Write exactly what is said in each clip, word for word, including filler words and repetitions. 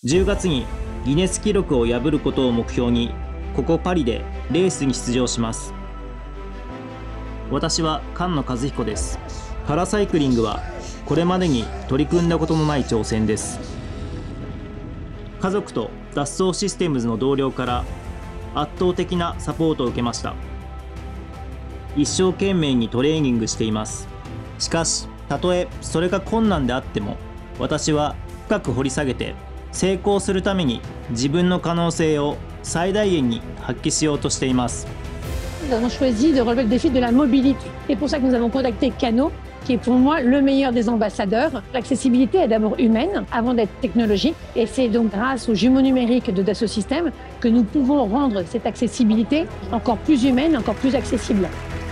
じゅうがつにギネス記録を破ることを目標に、ここパリでレースに出場します。私は菅野和彦です。パラサイクリングはこれまでに取り組んだことのない挑戦です。家族と脱走システムズの同僚から圧倒的なサポートを受けました。一生懸命にトレーニングしています。しかし、たとえそれが困難であっても、私は深く掘り下げて成功するために自分の可能性を最大限に発揮しようとしています。 Nous avons choisi de relever le défi de la mobilité. C'est pour ça que nous avons contacté Kano, qui est pour moi le meilleur des ambassadeurs. L'accessibilité est d'abord humaine avant d'être technologique. Et c'est donc grâce aux jumeaux numériques de Dassault Systèmes que nous pouvons rendre cette accessibilité encore plus humaine, encore plus accessible.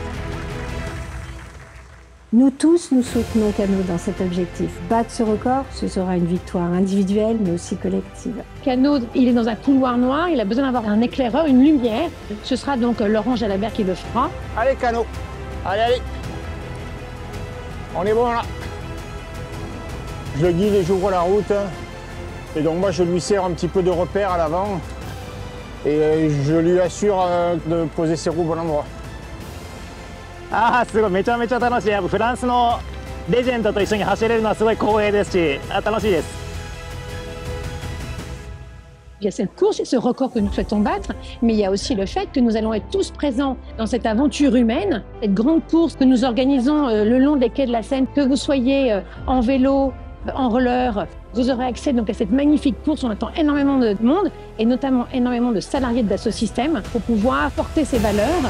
Nous tous, nous soutenons Kano dans cet objectif. Battre ce record, ce sera une victoire individuelle, mais aussi collective. Kano, il est dans un couloir noir, il a besoin d'avoir un éclaireur, une lumière. Ce sera donc Laurent Jalabert qui le fera. Allez Kano, allez, allez. On est bon là. Je le guide et j'ouvre la route. Et donc moi je lui sers un petit peu de repère à l'avant. Et je lui assure de poser ses roues au bon endroit. ああ、すごい、めちゃめちゃ楽しい。やっぱフランスのレジェンドと一緒に走れるのはすごい光栄ですし、あ、楽しいです。 Il y a cette course et ce record que nous souhaitons battre, mais il y a aussi le fait que nous allons être tous présents dans cette aventure humaine, cette grande course que nous organisons le long des quais de la Seine, que vous soyez en vélo, en roller, vous aurez accès donc à cette magnifique course. On attend énormément de monde et notamment énormément de salariés de Dassault Systèmes pour pouvoir porter ces valeurs.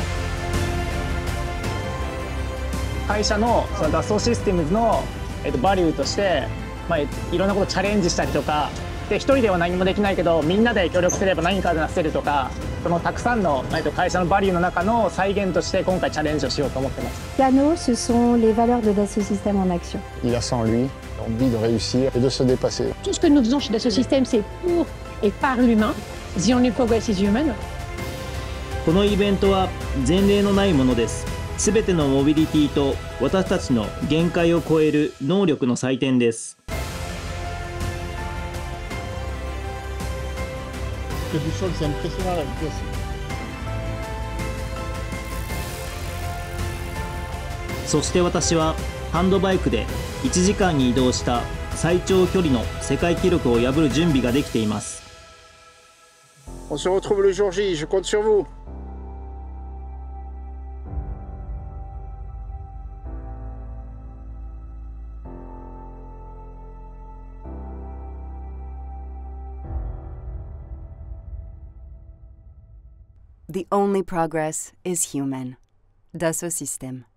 会社のそのダッソーシステムズの、えっと、バリューとして、まあ、いろんなことチャレンジしたりとかで、一人では何もできないけどみんなで協力すれば何かでなせるとか、そのたくさんの、えっと、会社のバリューの中の再現として今回チャレンジをしようと思ってます。 Kano, ce sont les valeurs de Dassault Systèmes en action. Il a ça en lui, l'envie de réussir et de se dépasser. Tout ce que nous faisons chez Dassault Systèmes, c'est pour et par l'humain. The only progress is human. このイベントは前例のないものです。すべてのモビリティと私たちの限界を超える能力の祭典です。そして私はハンドバイクでいちじかんに移動した最長距離の世界記録を破る準備ができています。 On se retrouve le jour J, je compte sur vous. The only progress is human. Dassault Systèmes.